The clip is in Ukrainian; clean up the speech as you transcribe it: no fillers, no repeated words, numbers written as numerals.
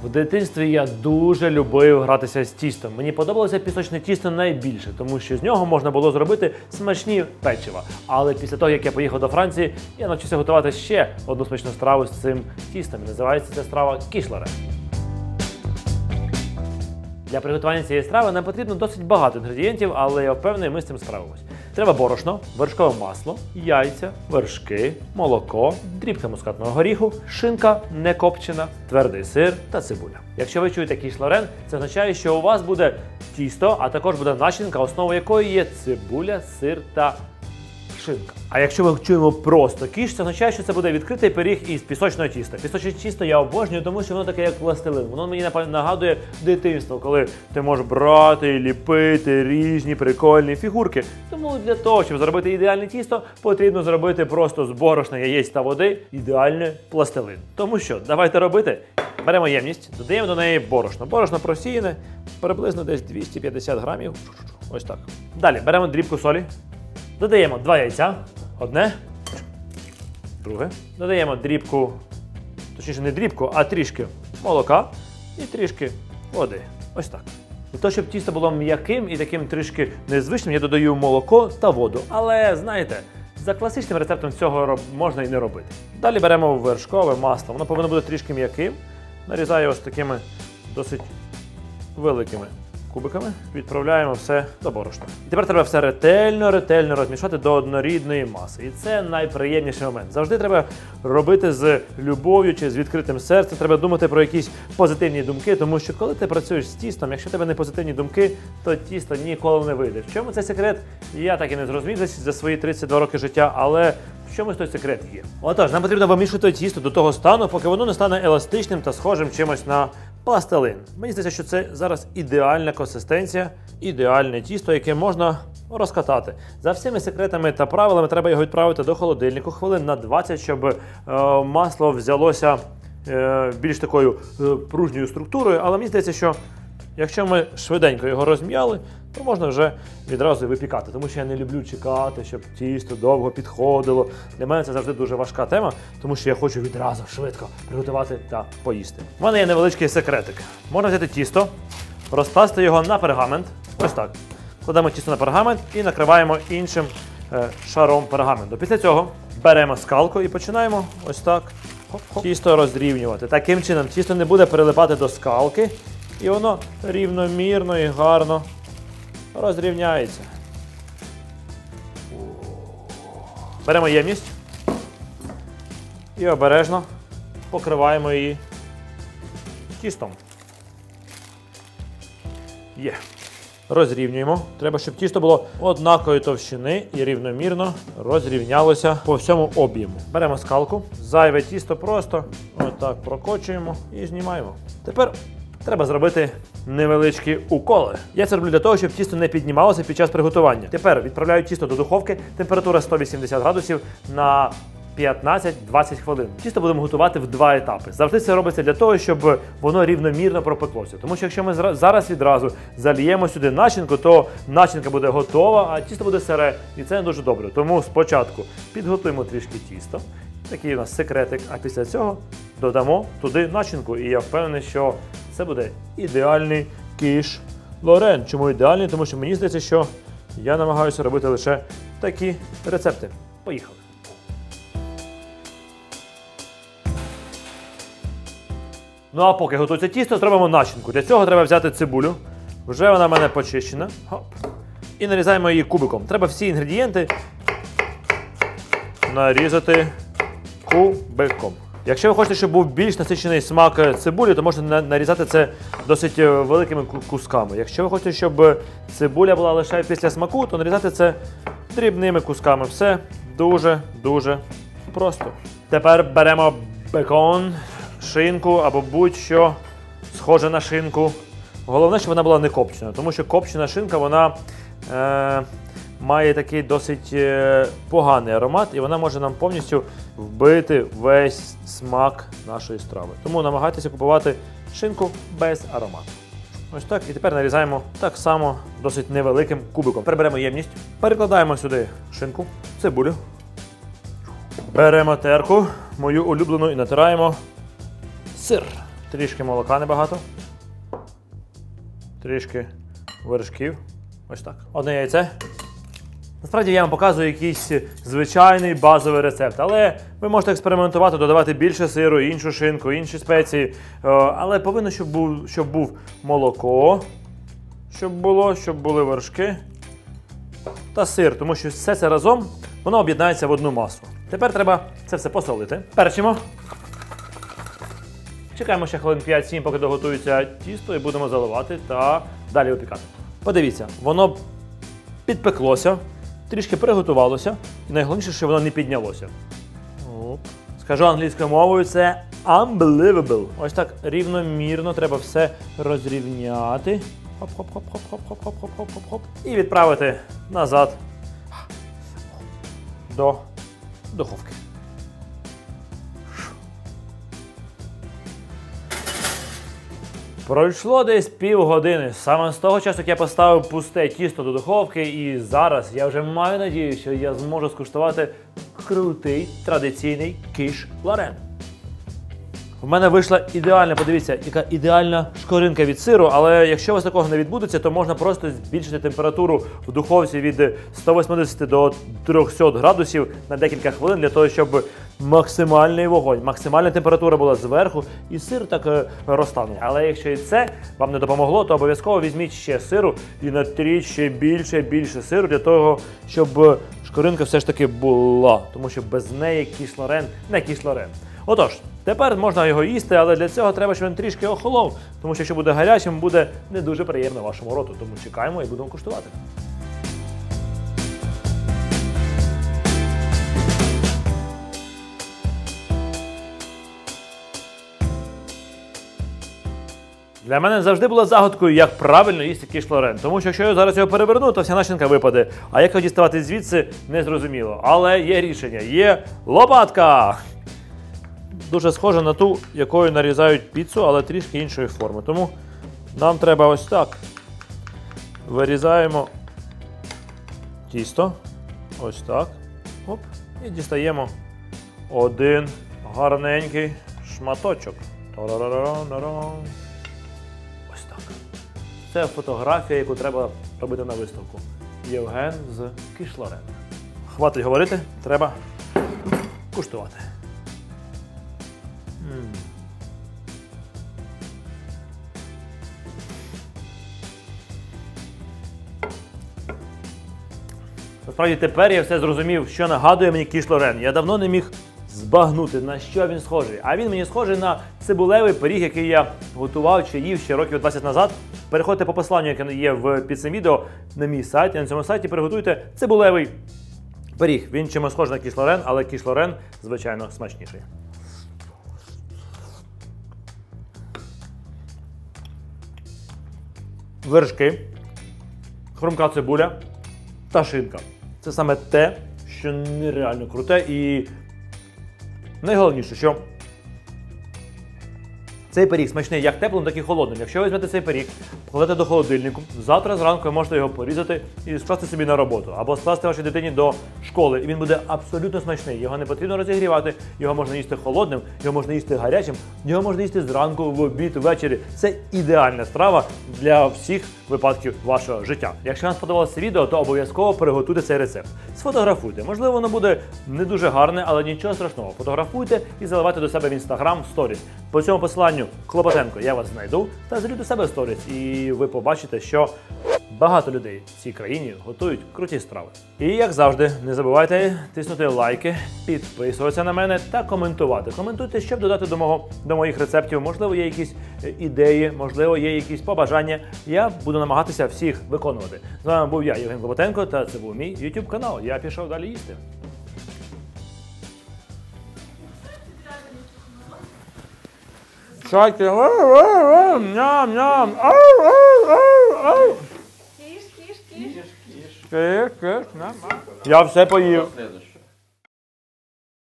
В дитинстві я дуже любив гратися з тістом. Мені подобалося пісочне тісто найбільше, тому що з нього можна було зробити смачні печива. Але після того, як я поїхав до Франції, я навчився готувати ще одну смачну страву з цим тістом. І називається ця страва кіш-лорен. Для приготування цієї страви нам потрібно досить багато інгредієнтів, але я впевнений, ми з цим справимось. Треба борошно, вершкове масло, яйця, вершки, молоко, дрібка мускатного горіху, шинка не копчена, твердий сир та цибуля. Якщо ви чуєте кіш-лорен, це означає, що у вас буде тісто, а також буде начинка, основою якої є цибуля, сир та шинка. А якщо ми чуємо просто кіш, це означає, що це буде відкритий пиріг із пісочного тіста. Пісочне тісто я обожнюю, тому що воно таке, як пластилин. Воно мені нагадує дитинство, коли ти можеш брати і ліпити різні прикольні фігурки. Тому для того, щоб зробити ідеальне тісто, потрібно зробити просто з борошна, яєць та води ідеальний пластилин. Тому що, давайте робити. Беремо ємність, додаємо до неї борошно. Борошно просіяне, приблизно десь 250 грамів. Ось так. Далі беремо дрібку солі. Додаємо 2 яйця, одне, друге. Додаємо дрібку, точніше не дрібку, а трішки молока і трішки води. Ось так. Для того, щоб тісто було м'яким і таким трішки незвичним, я додаю молоко та воду. Але, знаєте, за класичним рецептом цього можна і не робити. Далі беремо вершкове масло. Воно повинно бути трішки м'яким. Нарізаю ось такими досить великими кубиками, відправляємо все до борошна. І тепер треба все ретельно розмішати до однорідної маси. І це найприємніший момент. Завжди треба робити з любов'ю чи з відкритим серцем. Треба думати про якісь позитивні думки, тому що коли ти працюєш з тістом, якщо в тебе не позитивні думки, то тісто ніколи не вийде. В чому цей секрет? Я так і не зрозумів за свої 32 роки життя, але в чомусь той секрет є. Отож, нам потрібно вимішувати тісто до того стану, поки воно не стане еластичним та схожим чимось на пластилин. Мені здається, що це зараз ідеальна консистенція, ідеальне тісто, яке можна розкатати. За всіми секретами та правилами треба його відправити до холодильнику хвилин на 20, щоб масло взялося більш такою пружньою структурою. Але мені здається, що якщо ми швиденько його розм'яли, то можна вже відразу випікати. Тому що я не люблю чекати, щоб тісто довго підходило. Для мене це завжди дуже важка тема, тому що я хочу відразу швидко приготувати та поїсти. У мене є невеличкий секретик. Можна взяти тісто, розкласти його на пергамент. Ось так. Кладемо тісто на пергамент і накриваємо іншим шаром пергаменту. Після цього беремо скалку і починаємо ось так тісто розрівнювати. Таким чином тісто не буде прилипати до скалки, і воно рівномірно і гарно розрівняється. Беремо ємність і обережно покриваємо її тістом. Є. Розрівнюємо. Треба, щоб тісто було однакової товщини і рівномірно розрівнялося по всьому об'єму. Беремо скалку, зайве тісто просто отак прокочуємо і знімаємо. Тепер треба зробити невеличкі уколи. Я це роблю для того, щоб тісто не піднімалося під час приготування. Тепер відправляю тісто до духовки, температура 180 градусів на 15-20 хвилин. Тісто будемо готувати в 2 етапи. Завжди це робиться для того, щоб воно рівномірно пропеклося. Тому що якщо ми зараз відразу зальємо сюди начинку, то начинка буде готова, а тісто буде сире. І це не дуже добре. Тому спочатку підготуємо трішки тісто. Такий у нас секретик. А після цього додамо туди начинку. І я впевнений, що це буде ідеальний кіш-лорен. Чому ідеальний? Тому що мені здається, що я намагаюся робити лише такі рецепти. Поїхали! Ну а поки готується тісто, зробимо начинку. Для цього треба взяти цибулю. Вже вона в мене почищена. Хоп. І нарізаємо її кубиком. Треба всі інгредієнти нарізати кубиком. Якщо ви хочете, щоб був більш насичений смак цибулі, то можна нарізати це досить великими кусками. Якщо ви хочете, щоб цибуля була лише після смаку, то нарізати це дрібними кусками. Все дуже просто. Тепер беремо бекон, шинку або будь-що схоже на шинку. Головне, щоб вона була не копчена, тому що копчена шинка, вона має такий досить поганий аромат, і вона може нам повністю вбити весь смак нашої страви. Тому намагайтеся купувати шинку без аромату. Ось так. І тепер нарізаємо так само досить невеликим кубиком. Тепер беремо ємність, перекладаємо сюди шинку, цибулю. Беремо терку, мою улюблену, і натираємо сир. Трішки молока небагато. Трішки вершків. Ось так. Одне яйце. Насправді я вам показую якийсь звичайний базовий рецепт, але ви можете експериментувати, додавати більше сиру, іншу шинку, інші спеції. Але повинно, щоб був молоко, щоб були вершки та сир, тому що все це разом, воно об'єднається в одну масу. Тепер треба це все посолити. Перчимо. Чекаємо ще хвилин 5-7, поки доготується тісто, і будемо заливати та далі випікати. Подивіться, воно підпеклося, трішки приготувалося, і найголовніше, що воно не піднялося. Оп. Скажу англійською мовою, це unbelievable. Ось так рівномірно треба все розрівняти. Хоп-хоп-хоп-хоп-хоп-хоп-хоп-хоп-хоп. І відправити назад до духовки. Пройшло десь півгодини, саме з того часу, як я поставив пусте тісто до духовки, і зараз я вже маю надію, що я зможу скуштувати крутий традиційний кіш Лорен. В мене вийшла ідеальна, подивіться, яка ідеальна шкоринка від сиру, але якщо у вас такого не відбудеться, то можна просто збільшити температуру в духовці від 180 до 300 градусів на декілька хвилин, для того, щоб максимальний вогонь, максимальна температура була зверху і сир так розтанув. Але якщо і це вам не допомогло, то обов'язково візьміть ще сиру і натріть ще більше сиру, для того, щоб шкоринка все ж таки була, тому що без неї кіш Лорен не кіш Лорен. Отож, тепер можна його їсти, але для цього треба, щоб він трішки охолов, тому що якщо буде гарячим, буде не дуже приємно вашому роту. Тому чекаємо і будемо куштувати. Для мене завжди було загадкою, як правильно їсти кіш Лорен. Тому що якщо я зараз його переверну, то вся начинка випаде. А як його діставати звідси, не зрозуміло. Але є рішення, є лопатка! Дуже схожа на ту, якою нарізають піцу, але трішки іншої форми. Тому нам треба ось так. Вирізаємо тісто. Ось так. Оп. І дістаємо один гарненький шматочок. Ось так. Це фотографія, яку треба робити на виставку. Євген з кіш Лорен. Хватить говорити, треба куштувати. Насправді тепер я все зрозумів, що нагадує мені кіш Лорен. Я давно не міг збагнути, на що він схожий. А він мені схожий на цибулевий пиріг, який я готував чи їв ще років 20 назад. Переходьте по посиланню, яке є під цим відео, на мій сайт. І на цьому сайті приготуйте цибулевий пиріг. Він чимось схожий на кіш Лорен, але кіш Лорен, звичайно, смачніший. Вершки, хрумка цибуля та шинка. Це саме те, що нереально круте, і найголовніше, що цей пиріг смачний як теплим, так і холодним. Якщо ви візьмете цей пиріг, покладете до холодильнику, завтра зранку ви можете його порізати і скласти собі на роботу. Або скласти вашій дитині до школи, і він буде абсолютно смачний. Його не потрібно розігрівати, його можна їсти холодним, його можна їсти гарячим, його можна їсти зранку, в обід, ввечері. Це ідеальна страва для всіх випадків вашого життя. Якщо вам сподобалося це відео, то обов'язково приготуйте цей рецепт. Сфотографуйте. Можливо, воно буде не дуже гарне, але нічого страшного. Фотографуйте і заливайте до себе в Instagram Stories. По цьому посиланню Клопотенко я вас знайду та залью до себе Stories. І ви побачите, що багато людей в цій країні готують круті страви. І як завжди, не забувайте тиснути лайки, підписуватися на мене та коментувати. Коментуйте, щоб додати до моїх рецептів. Можливо, є якісь ідеї, можливо, є якісь побажання. Я буду намагатися всіх виконувати. З вами був я, Євген Клопотенко, та це був мій YouTube канал. Я пішов далі їсти. Чайки. Ням-ням. Киш. Я все поїв.